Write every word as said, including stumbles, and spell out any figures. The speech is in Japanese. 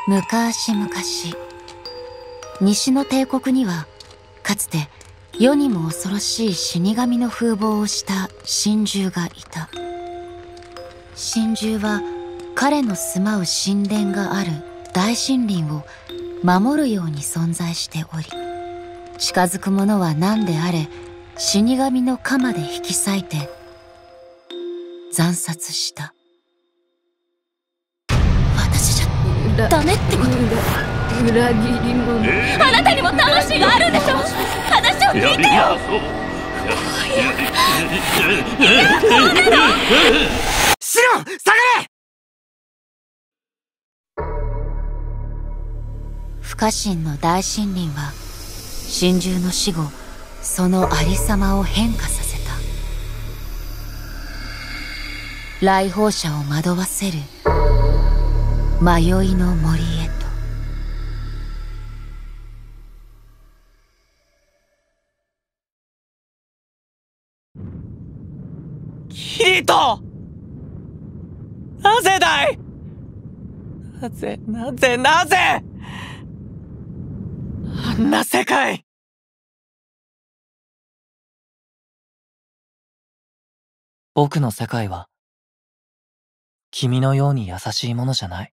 昔々、西の帝国にはかつて世にも恐ろしい死神の風貌をした神獣がいた。神獣は彼の住まう神殿がある大森林を守るように存在しており、近づく者は何であれ死神の鎌で引き裂いて惨殺した。私じゃダメってこと？ 裏切り者。 あなたにも魂があるんでしょ？話を聞いてよ。 シロン、下がれ！ 不可侵の大森林は神獣の死後、そのありさまを変化させた。来訪者を惑わせる迷いの森へと。 キリト！なぜだい？なぜ、なぜ、なぜ！あんな世界！僕の世界は、君のように優しいものじゃない。